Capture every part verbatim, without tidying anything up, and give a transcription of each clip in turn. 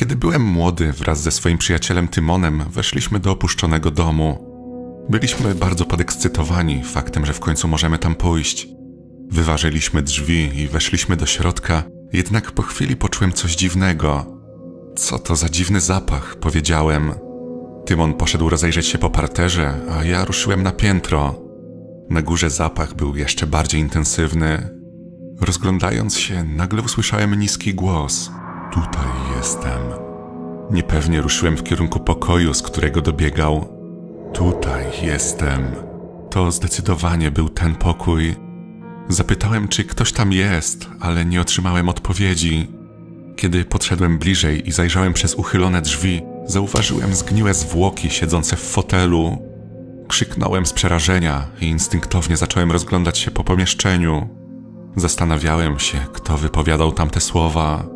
Kiedy byłem młody, wraz ze swoim przyjacielem Tymonem weszliśmy do opuszczonego domu. Byliśmy bardzo podekscytowani faktem, że w końcu możemy tam pójść. Wyważyliśmy drzwi i weszliśmy do środka, jednak po chwili poczułem coś dziwnego. Co to za dziwny zapach, powiedziałem. Tymon poszedł rozejrzeć się po parterze, a ja ruszyłem na piętro. Na górze zapach był jeszcze bardziej intensywny. Rozglądając się, nagle usłyszałem niski głos. Tutaj jestem. Niepewnie ruszyłem w kierunku pokoju, z którego dobiegał. Tutaj jestem. To zdecydowanie był ten pokój. Zapytałem, czy ktoś tam jest, ale nie otrzymałem odpowiedzi. Kiedy podszedłem bliżej i zajrzałem przez uchylone drzwi, zauważyłem zgniłe zwłoki siedzące w fotelu. Krzyknąłem z przerażenia i instynktownie zacząłem rozglądać się po pomieszczeniu. Zastanawiałem się, kto wypowiadał tamte słowa.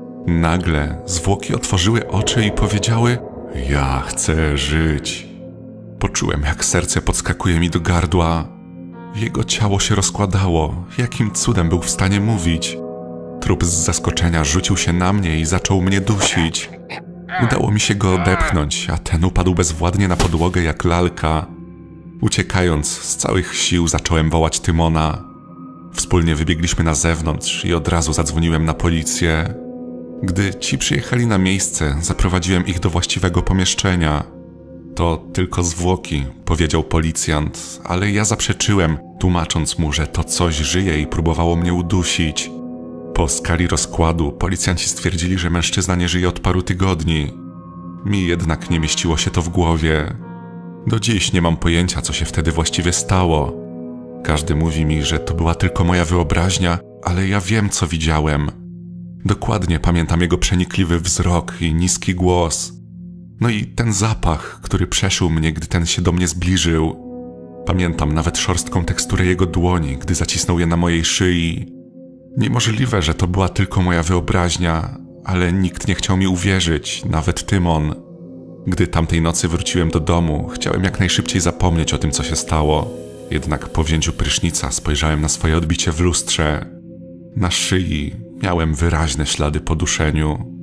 Nagle zwłoki otworzyły oczy i powiedziały: ja chcę żyć. Poczułem, jak serce podskakuje mi do gardła. Jego ciało się rozkładało. Jakim cudem był w stanie mówić? Trup z zaskoczenia rzucił się na mnie i zaczął mnie dusić. Udało mi się go odepchnąć, a ten upadł bezwładnie na podłogę jak lalka. Uciekając, z całych sił zacząłem wołać Tymona. Wspólnie wybiegliśmy na zewnątrz i od razu zadzwoniłem na policję. Gdy ci przyjechali na miejsce, zaprowadziłem ich do właściwego pomieszczenia. To tylko zwłoki, powiedział policjant, ale ja zaprzeczyłem, tłumacząc mu, że to coś żyje i próbowało mnie udusić. Po skali rozkładu policjanci stwierdzili, że mężczyzna nie żyje od paru tygodni. Mi jednak nie mieściło się to w głowie. Do dziś nie mam pojęcia, co się wtedy właściwie stało. Każdy mówi mi, że to była tylko moja wyobraźnia, ale ja wiem, co widziałem. Dokładnie pamiętam jego przenikliwy wzrok i niski głos. No i ten zapach, który przeszył mnie, gdy ten się do mnie zbliżył. Pamiętam nawet szorstką teksturę jego dłoni, gdy zacisnął je na mojej szyi. Niemożliwe, że to była tylko moja wyobraźnia, ale nikt nie chciał mi uwierzyć, nawet Tymon. Gdy tamtej nocy wróciłem do domu, chciałem jak najszybciej zapomnieć o tym, co się stało. Jednak po wzięciu prysznica spojrzałem na swoje odbicie w lustrze. Na szyi miałem wyraźne ślady po duszeniu.